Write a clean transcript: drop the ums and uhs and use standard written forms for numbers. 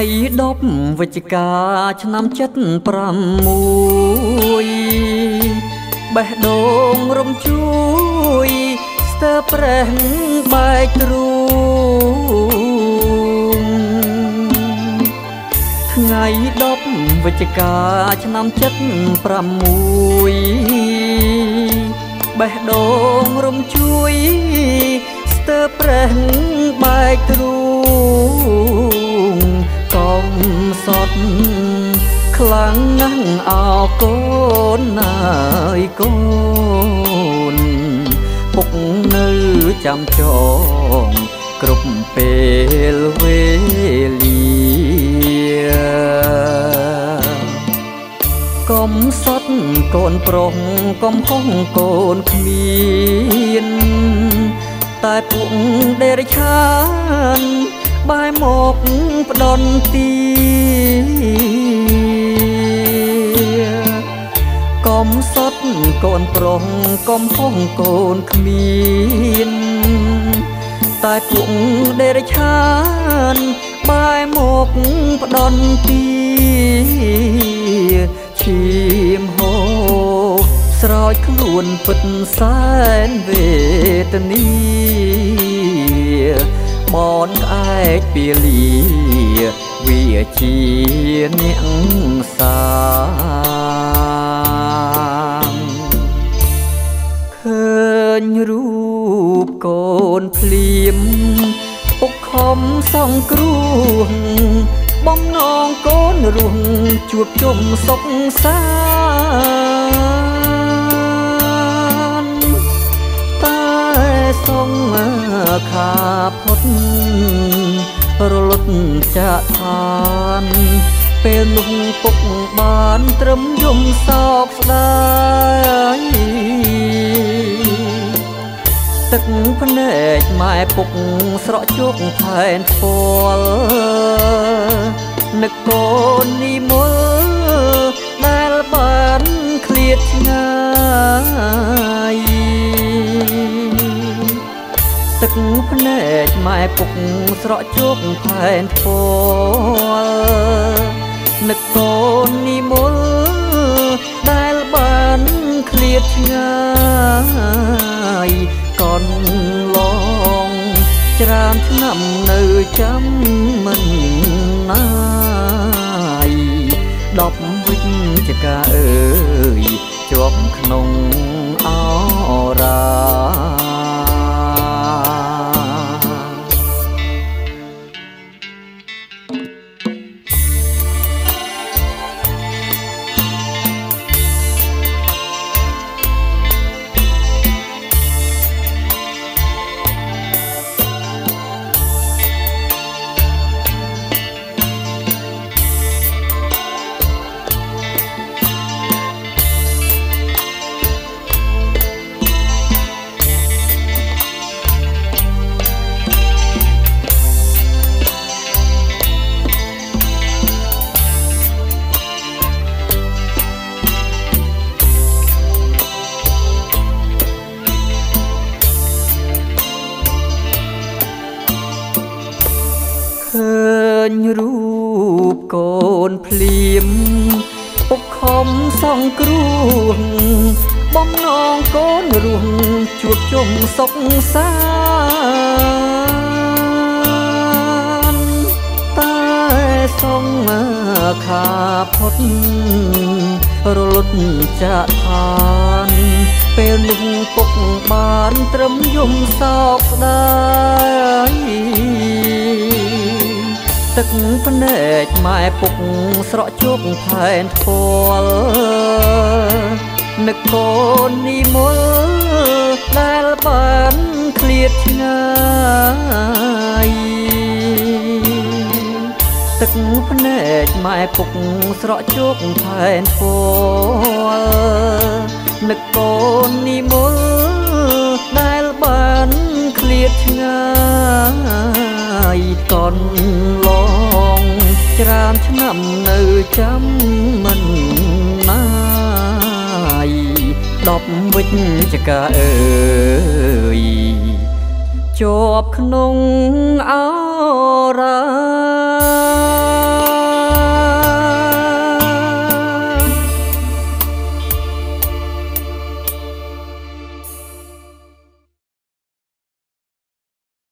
10 វិច្ឆិកាឆ្នាំ76បេះដូងរំជួយស្ទើរប្រេះបែកទ្រូងថ្ងៃ10 វិច្ឆិកាឆ្នាំ76បេះដូងរំជួយស្ទើរប្រេះបែកទ្រូងកុំសត់ខ្លាំងណាស់អោកូនណាយកូនពុកនៅចាំចងគ្រប់ពេលវេលាកុំសត់កូនប្រុសកុំហុងកូនគ្មានតែពួកដេរឆានបែរមកផ្ដន់ទីកុំសត់កូនប្រុសកុំហុងកូនគ្មានតែពួកដេរឆានបែរមកផ្ដន់ទីឈាមហូរស្រោចខ្លួនពិតសែនវេទនីបនក្អែកពាលាវាជាអ្នកសាមឃើញរូបកូនភ្លៀមពុកខំសងគ្រោះបំណងកូនរស់ជួបជុំសុខសាន្តតែសងខាផុតរលត់ចាក់ឋានពេលនោះពុកបានត្រឹមយំសោកស្ដាយទឹកភ្នែកម៉ែពុកស្រក់ជោគផែនផ្ពាល់នឹកកូននិមលដែលបានឃ្លាតឆ្ងាយទឹកភ្នែកម៉ែពុកស្រក់ជោគផែនផ្ពាល់នឹកកូននិមលដែលបានឃ្លាតឆ្ងាយកូនឡងច្រើនឆ្នាំនៅចាំមិនណាយ10 វិច្ឆិកាអើយជាប់ក្នុងអរារូបកូនភ្លៀមពុកខំសងគ្រោះបំណងកូនរស់ជួបជុំសុខសាន្តតែសងខាផុតរលត់ចាក់ឋានពេលនោះពុកបានត្រឹមយំសោកស្ដាយទឹកភ្នែកម៉ែពុកស្រក់ជោគផែនផ្ពាល់នឹកកូននិមលដែលបានឃ្លាតឆ្ងាយទឹកភ្នែកម៉ែពុកស្រក់ជោគផែនផ្ពាល់នឹកកូននិមលដែលបានឃ្លាតឆ្ងាយកូនឡងច្រើនឆ្នាំនៅចាំមិនណាយ10 វិច្ឆិកាអើយជាប់ក្នុងអរា